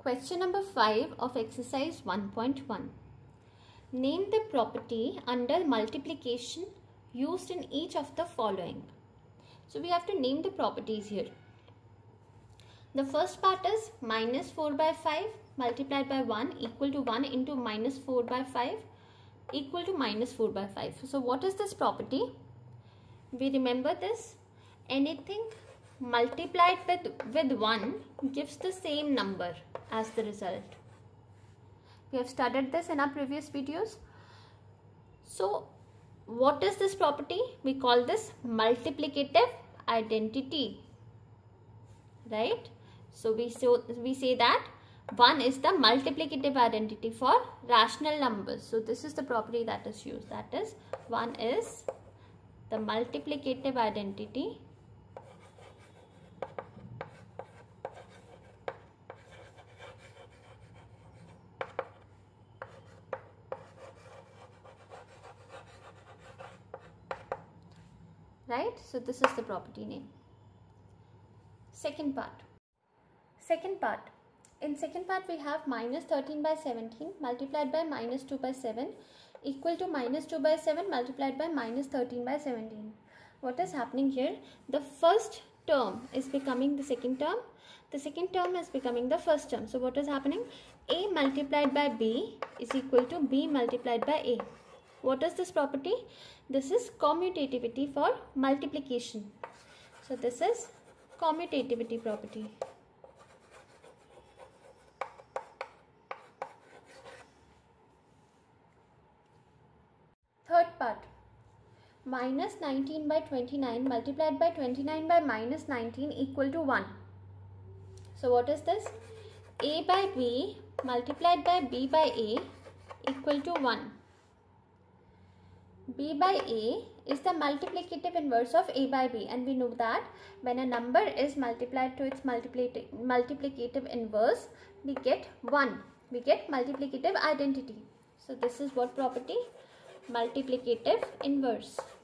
Question number 5 of exercise 1.1. Name the property under multiplication used in each of the following. So we have to name the properties here. The first part is minus 4 by 5 multiplied by 1 equal to 1 into minus 4 by 5 equal to minus 4 by 5. So what is this property? We remember this. Anything multiplied with 1 gives the same number as the result. We have studied this in our previous videos. So what is this property? We call this multiplicative identity, right? So we say that 1 is the multiplicative identity for rational numbers. So this is the property that is used. That is 1 is the multiplicative identity right? So this is the property name. Second part. In second part we have minus 13 by 17 multiplied by minus 2 by 7 equal to minus 2 by 7 multiplied by minus 13 by 17. What is happening here? The first term is becoming the second term. The second term is becoming the first term. So what is happening? A multiplied by B is equal to B multiplied by A. What is this property? This is commutativity for multiplication. So this is commutativity property. Third part. Minus 19 by 29 multiplied by 29 by minus 19 equal to 1. So what is this? A by B multiplied by B by A equal to 1. B by A is the multiplicative inverse of A by B, and we know that when a number is multiplied to its multiplicative inverse, we get 1. We get multiplicative identity. So this is what property? Multiplicative inverse.